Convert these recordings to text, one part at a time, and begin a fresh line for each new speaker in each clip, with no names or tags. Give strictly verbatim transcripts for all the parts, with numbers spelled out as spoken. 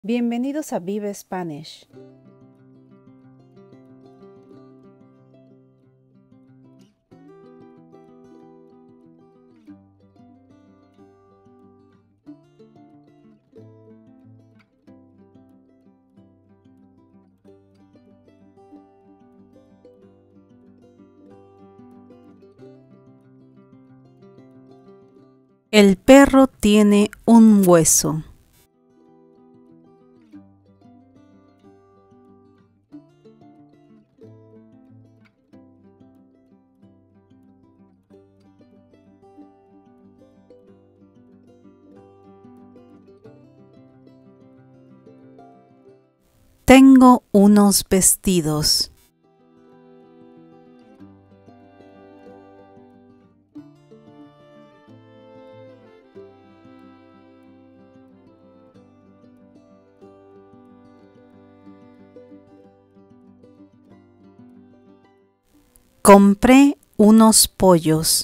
Bienvenidos a Vive Spanish. El perro tiene un hueso. Tengo unos vestidos. Compré unos pollos.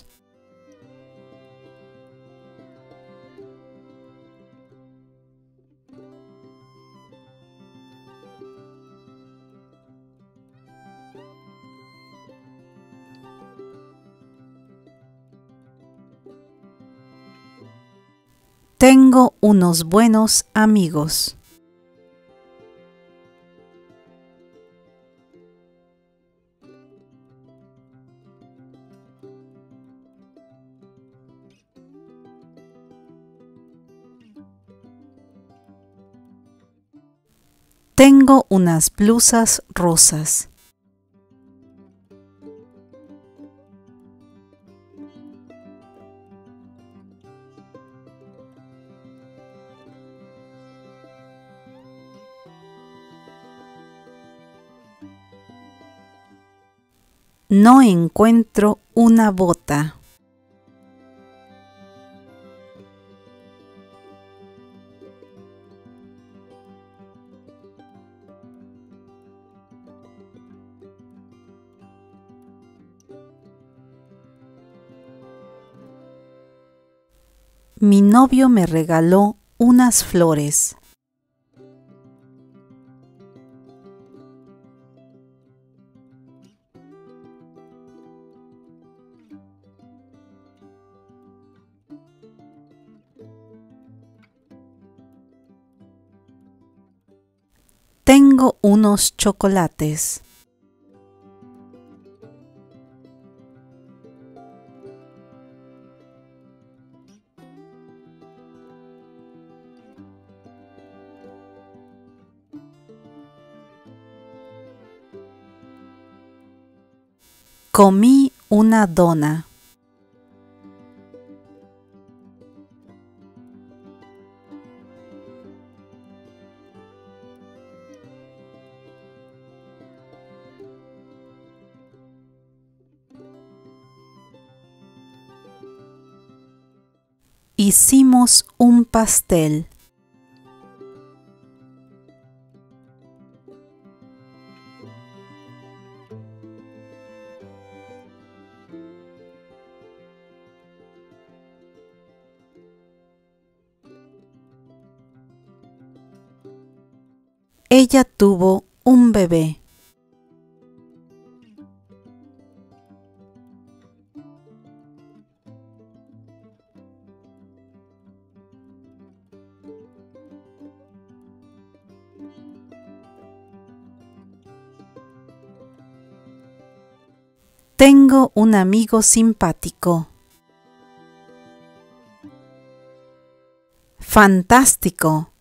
Tengo unos buenos amigos. Tengo unas blusas rosas. No encuentro una bota. Mi novio me regaló unas flores. Tengo unos chocolates. Comí una dona. Hicimos un pastel. Ella tuvo un bebé. Tengo un amigo simpático. Fantástico.